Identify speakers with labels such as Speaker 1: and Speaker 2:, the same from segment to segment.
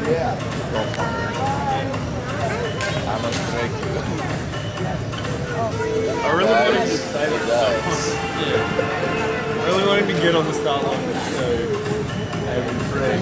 Speaker 1: I really wanted to say that. Yeah. I really wanted to get on the start line, so having free.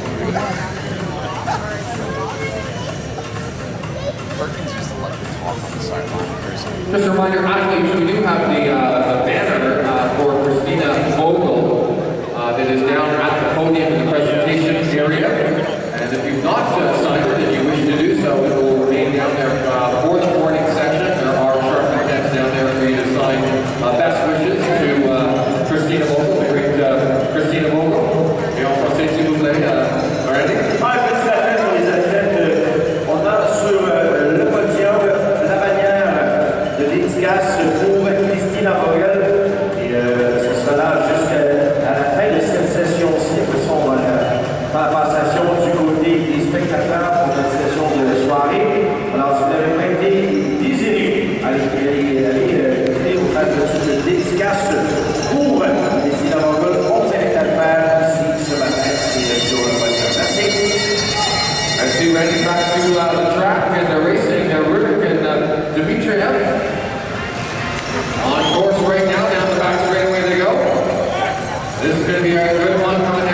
Speaker 2: Perkins used to like to talk on the sideline personally.
Speaker 3: Just a reminder, athletes, we do have the banner for Christina Vogel that is down at the podium in the presentation area. And if you've not signed it and you wish to do so, it will remain down there for the morning section. There are sharp contents down there for you to sign best wishes to Christina Vogel. We greet Christina Vogel. Et on procède, s'il vous plaît. Ready?
Speaker 4: Félicitations pour les athlètes. On a sur le podium la bannière de dédicace pour Christina Vogel. Et ce sera là jusqu'à la fin de cette session-ci. Après ça, on va faire la passation du côté des spectateurs pour notre session de soirée. Alors, si vous avez prêté 10 élus, allez vous faire une dédicace pour Christina Vogel. On vient de le faire ici ce matin. C'est sur le podium. Merci.
Speaker 3: I see ready back to the track and the racing, Rudyk and Dmitriev. On course right now, down the back straightaway they go. This is going to be a good one coming